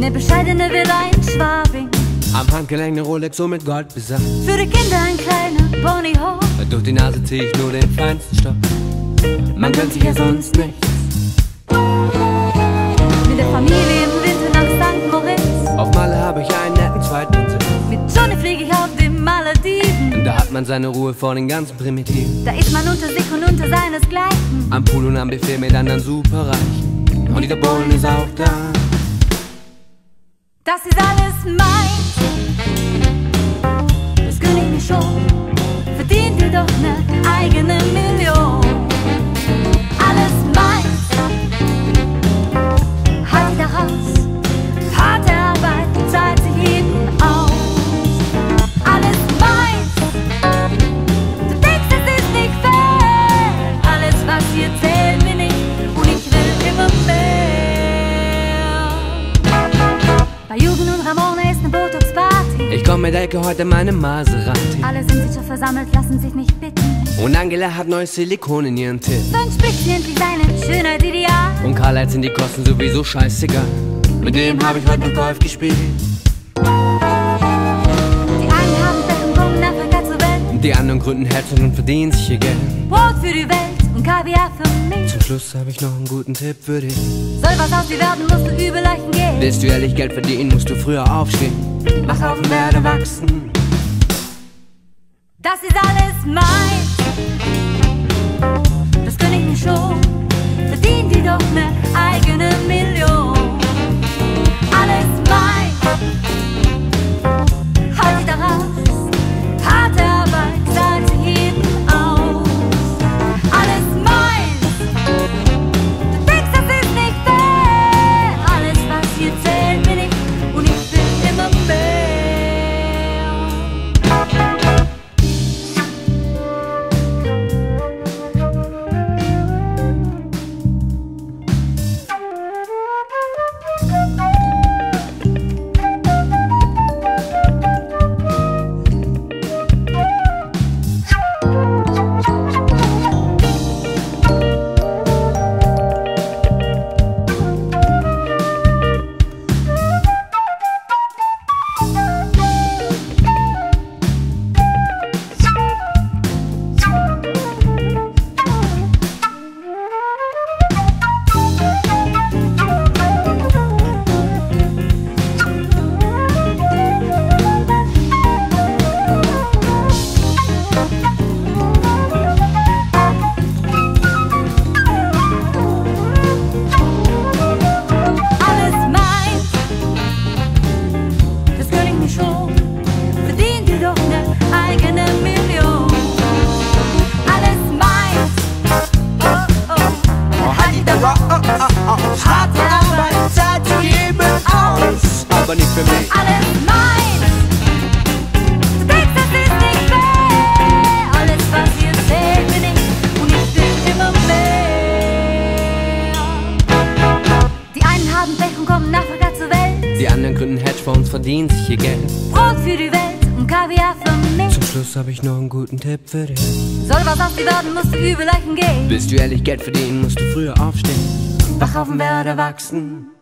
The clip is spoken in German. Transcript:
Eine bescheidene Villa in Schwabing. Am Handgelenk eine Rolex so mit Gold besamt. Für die Kinder ein kleiner Ponyhof. Durch die Nase zieh ich nur den feinsten Stoff. Man gönnt sich ja sonst nichts. Mit der Familie im Winter nach St. Moritz. Auf Malle habe ich einen netten Zweitwohnsitz. Mit Johnny fliege ich auf den Malediven. Und da hat man seine Ruhe vor den ganzen Primitiven. Da ist man unter sich und unter seinesgleichen. Am Pool und am Buffet mit anderen Superreichen. Und dieser Bullen ist auch da. Das ist alles meins. Das gönn ich mir schon. Verdient ihr doch ne eigene Million. Alles meins. Halt da raus. Harte Arbeit zahlt sich eben aus. Alles meins. Du denkst, es ist nicht fair. Alles, was hier zählt, bin ich. Und ich will immer mehr. Bei Jugend und Ramona ist ne Botox-Party. Ich komm mit Elke heute meine Maserati. Alle sind sicher versammelt, lassen sich nicht bitten. Und Angela hat neues Silikon in ihren Titten. Dann spricht sie endlich seine Schönheit ideal. Und Karl-Heinz sind die Kosten sowieso scheißegal. Mit dem hab ich heute noch Golf gespielt. Die einen haben Pech und kommen nach Afrika zur Welt. Die anderen gründen Herzen und verdienen sich ihr Geld. Brot für die Welt und Kaviar für mich. Zum Schluss hab ich noch einen guten Tipp für dich. Soll was aus dir werden, musst du Übelleichen gehen. Willst du ehrlich Geld verdienen, musst du früher aufstehen. Mach auf und werde wachsen. Das ist alles meins. Das gönn ich mir schon. Verdien die doch ne eigene Million. Alles meins. Halt dich da raus. Harte Arbeit zahlt sich eben aus. Alles meins. Du denkst, das ist nicht fair. Alles, was hier zählt, bin ich. Und ich will immer mehr. Harte Arbeit zahlt sich eben aus. Aber nicht für mich. Alles meins. Du denkst, das ist nicht fair. Alles, was hier zählt, bin ich. Und ich will immer mehr. Die einen haben Pech und kommen nach Afrika zur Welt. Die anderen gründen Hedgefonds, verdienen sich ihr Geld. Brot für die Welt und Kaviar für mich. Zum Schluss hab ich noch einen guten Tipp für dich. Soll was aus dir werden, musst du Übelleichen gehen. Willst du ehrlich Geld verdienen, musst du früher aufstehen. Wach auf und werde wachsen.